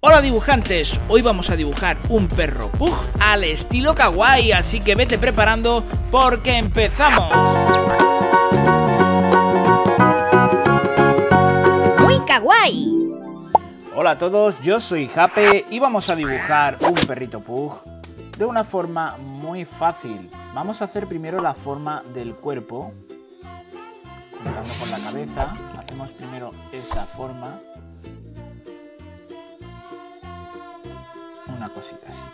Hola dibujantes, hoy vamos a dibujar un perro pug al estilo kawaii, así que vete preparando porque empezamos. ¡Muy kawaii! Hola a todos, yo soy Jape y vamos a dibujar un perrito pug de una forma muy fácil. Vamos a hacer primero la forma del cuerpo, contando con la cabeza. Hacemos primero esta forma. Una cosita así.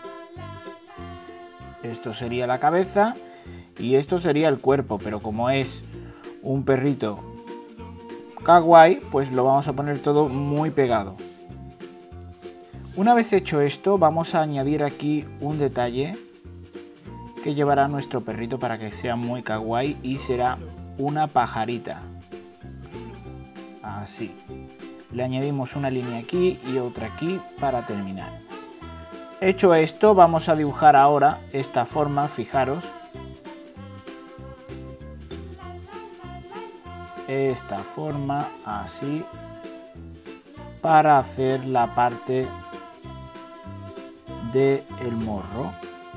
Esto sería la cabeza y esto sería el cuerpo, pero como es un perrito kawaii, pues lo vamos a poner todo muy pegado. Una vez hecho esto, vamos a añadir aquí un detalle que llevará a nuestro perrito para que sea muy kawaii, y será una pajarita. Así. Le añadimos una línea aquí y otra aquí para terminar. Hecho esto, vamos a dibujar ahora esta forma, fijaros. Esta forma, así, para hacer la parte del morro.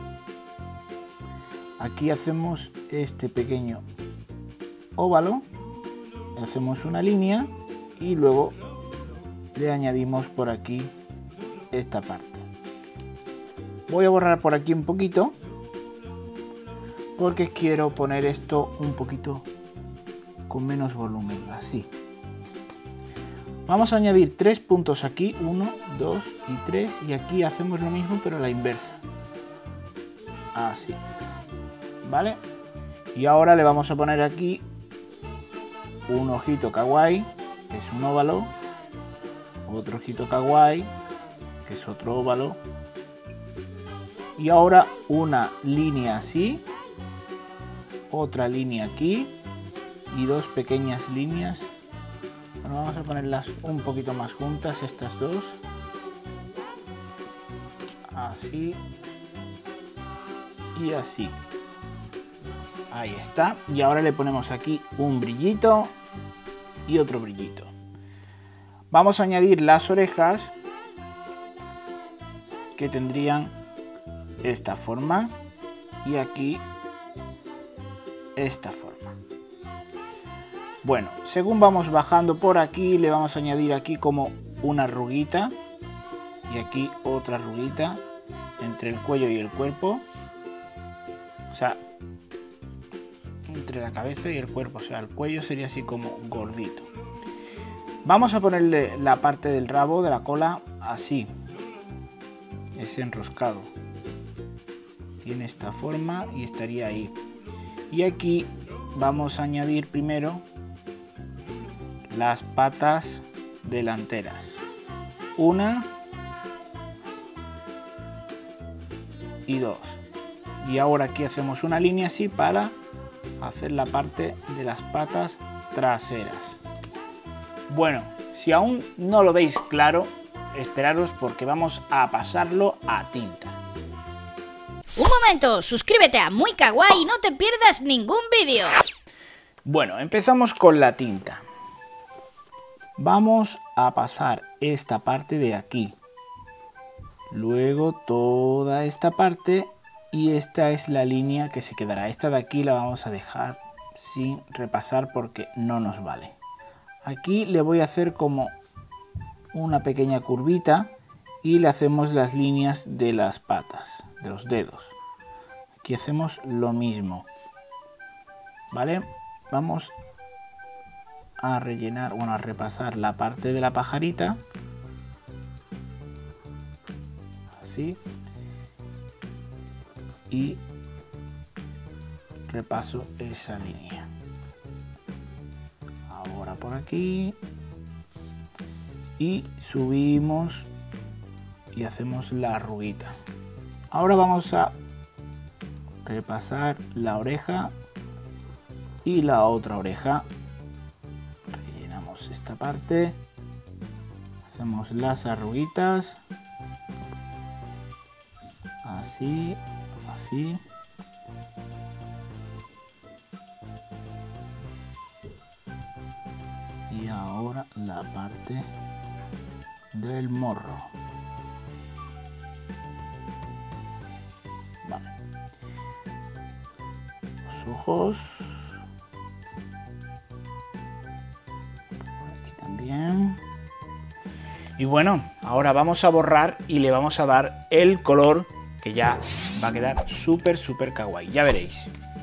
Aquí hacemos este pequeño óvalo, le hacemos una línea y luego le añadimos por aquí esta parte. Voy a borrar por aquí un poquito porque quiero poner esto un poquito con menos volumen, así. Vamos a añadir 3 puntos aquí, 1, 2 y 3, y aquí hacemos lo mismo pero a la inversa. Así. ¿Vale? Y ahora le vamos a poner aquí un ojito kawaii, que es un óvalo, otro ojito kawaii, que es otro óvalo, y ahora una línea así, otra línea aquí y dos pequeñas líneas. Bueno, vamos a ponerlas un poquito más juntas, estas dos, así y así. Ahí está. Y ahora le ponemos aquí un brillito y otro brillito. Vamos a añadir las orejas, que tendrían esta forma, y aquí esta forma. Bueno, según vamos bajando por aquí, le vamos a añadir aquí como una arruguita y aquí otra arruguita entre el cuello y el cuerpo, o sea, entre la cabeza y el cuerpo, o sea, el cuello sería así como gordito. Vamos a ponerle la parte del rabo, de la cola, así, es enroscado. Tiene esta forma y estaría ahí. Y aquí vamos a añadir primero las patas delanteras. Una y dos. Y ahora aquí hacemos una línea así para hacer la parte de las patas traseras. Bueno, si aún no lo veis claro, esperaros porque vamos a pasarlo a tinta. ¡Un momento! Suscríbete a Muy Kawaii y no te pierdas ningún vídeo. Bueno, empezamos con la tinta. Vamos a pasar esta parte de aquí, luego toda esta parte, y esta es la línea que se quedará. Esta de aquí la vamos a dejar sin repasar porque no nos vale. Aquí le voy a hacer como una pequeña curvita y le hacemos las líneas de las patas, de los dedos. Aquí hacemos lo mismo. ¿Vale? Vamos a rellenar, bueno, a repasar la parte de la pajarita. Así. Y repaso esa línea. Ahora por aquí. Y subimos y hacemos la arruguita. Ahora vamos a repasar la oreja y la otra oreja. Rellenamos esta parte, hacemos las arruguitas, así, así. Y ahora la parte del morro. Vale. Los ojos. Por aquí también. Y bueno, ahora vamos a borrar y le vamos a dar el color que ya va a quedar súper kawaii. Ya veréis.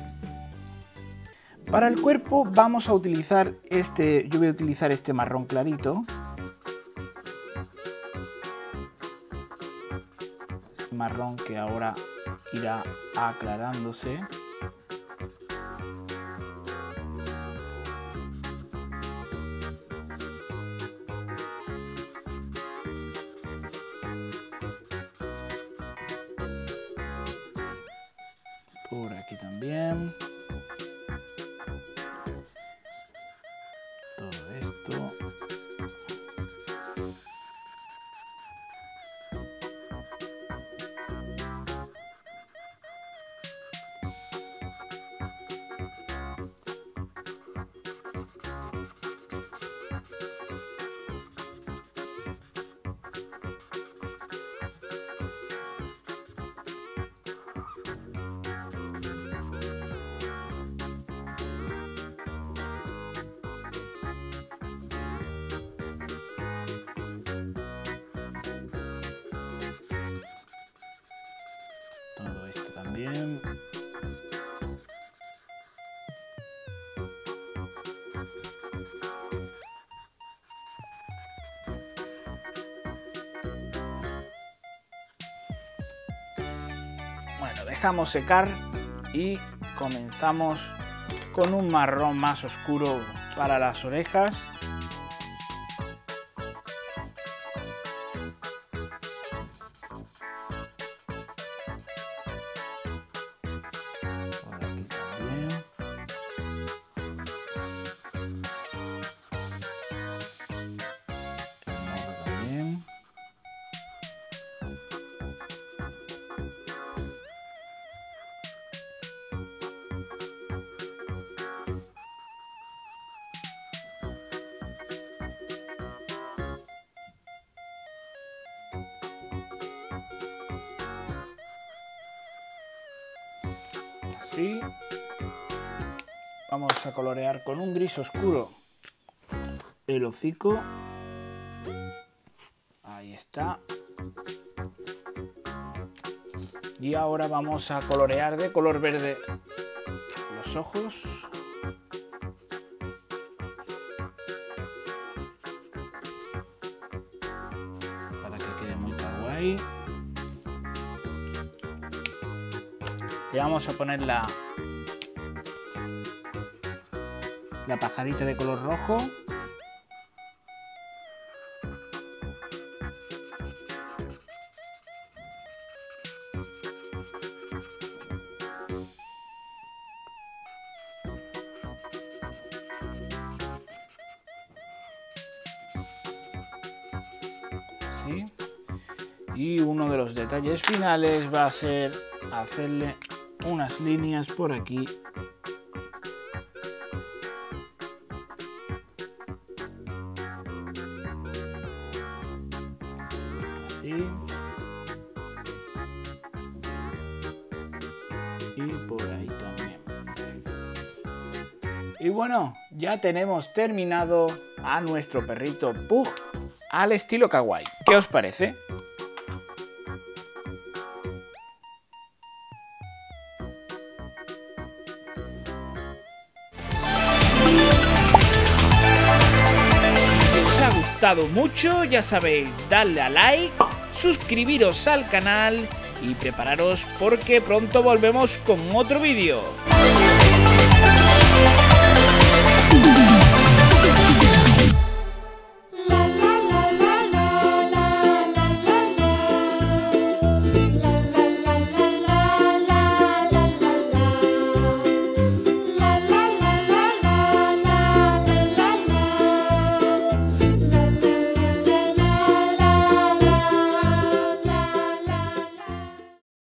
Para el cuerpo vamos a utilizar yo voy a utilizar este marrón clarito. Este marrón que ahora irá aclarándose. Por aquí también. Todo esto. Todo esto también. Bueno, dejamos secar y comenzamos con un marrón más oscuro para las orejas. Así. Vamos a colorear con un gris oscuro el hocico. Ahí está. Y ahora vamos a colorear de color verde los ojos. Para que quede muy kawaii. Le vamos a poner la pajarita de color rojo. Así. Y uno de los detalles finales va a ser hacerle unas líneas por aquí. Así. Y por ahí también. Y bueno, ya tenemos terminado a nuestro perrito Pug al estilo kawaii. ¿Qué os parece? Mucho, ya sabéis, darle a like, suscribiros al canal y prepararos porque pronto volvemos con otro vídeo.